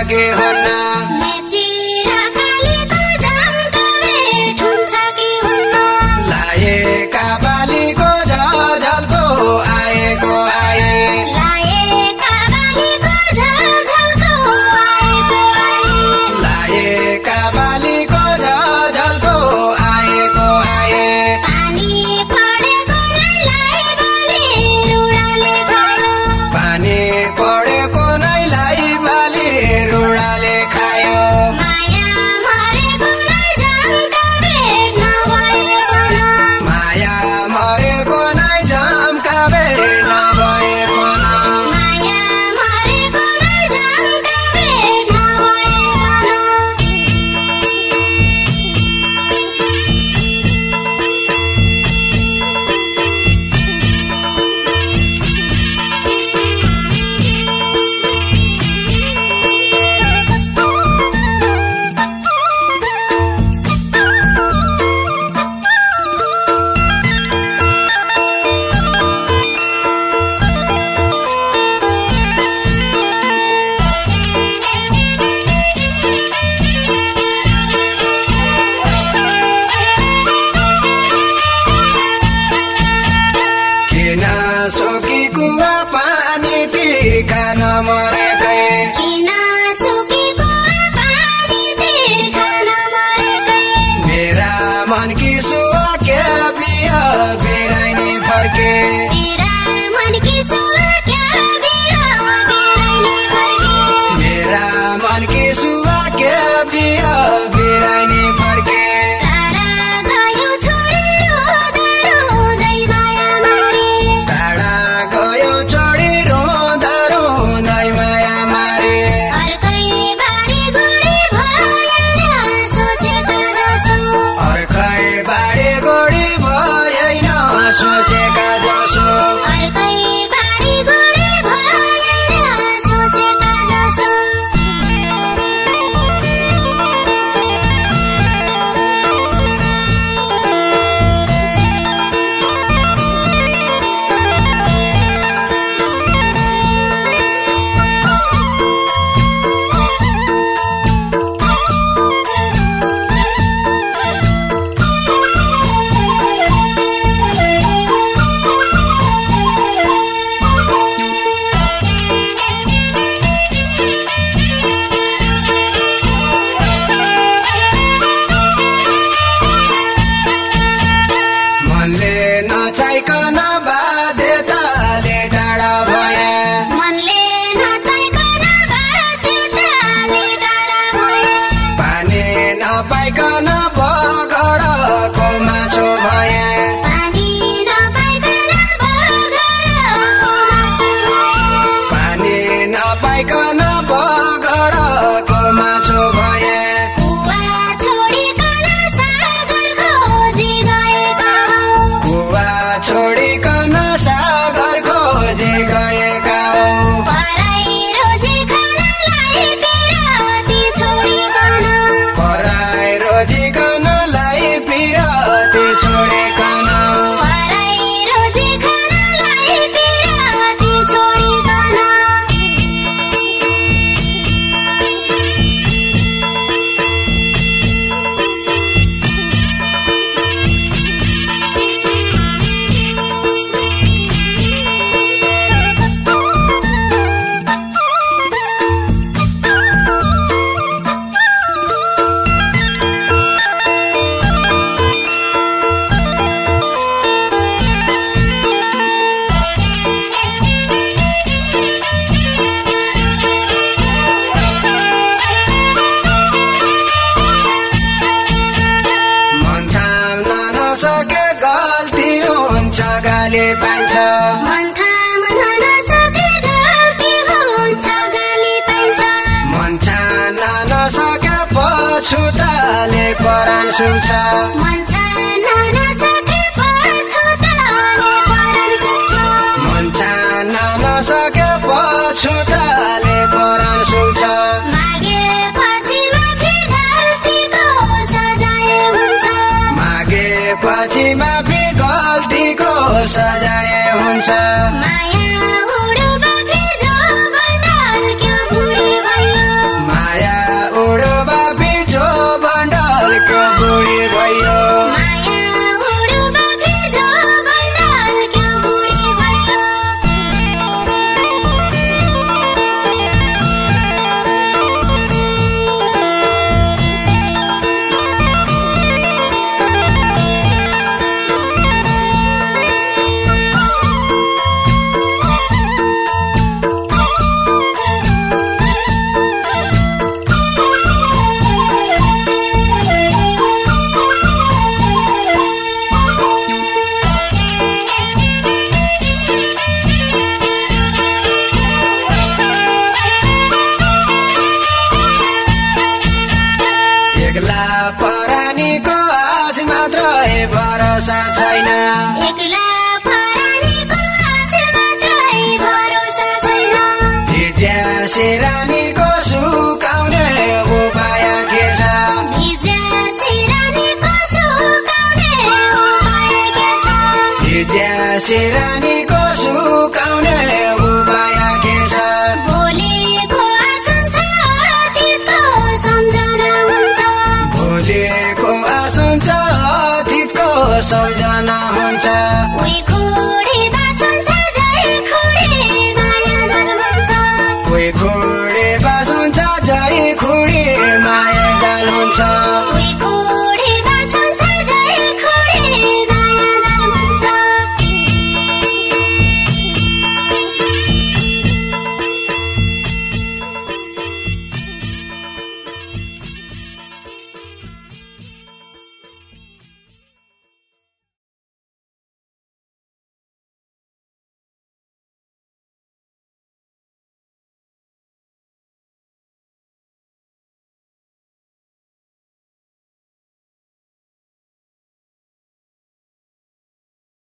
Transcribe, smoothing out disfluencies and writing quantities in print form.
कि हुन्न लाएका बालीको झलझलको आएको आए लाएका बालीको झलझलको आएको आए पानी परेको नैलाई बाली रुडाले खायो माया मरेको नै जमका भेट नभए मन कुवा पानी तिर्खा नमरेकै मेरा मन की सुवा क्या बिया बिराइनी फर्के मेरा मन की सुवा क्या बिया बिराइनी फर्के नचाइकन बाध्यताले टाढा भए पानी नपाइकन बगडको माछो भए पानी नपाइकन बगडको माछो भए छोडिकन सागर खोजी गएका हो पराई रोजी खानलाई पिराती छोडिकन गाली पाइन्छ मन ठान्न नसके पछुताले परान सुन्छ मन ठान्न नसके पछुताले परान सुन्छ मागेपछि माफी गल्तीको सजाय हुन्छ माया परानीको आश मात्रै भरोसा छैन एक्ला परानीको आश मात्रै भरोसा छैन भिज्यासी रानीको सुकाउने उपाय के छ भिज्यासी रानीको सुकाउने उपाय के छ भिज्यासी रानीको सुकाउने उपाय के छ भोलिको आशंसा अतीतको सम्झना हुन्छ भोलिको आशंसा अतीतको सम्झना हुन्छ कोही खुडी बाँसुन्छ जय खुडी माया जन्मन्छ कोही खुडी बाँसुन्छ जय खुडी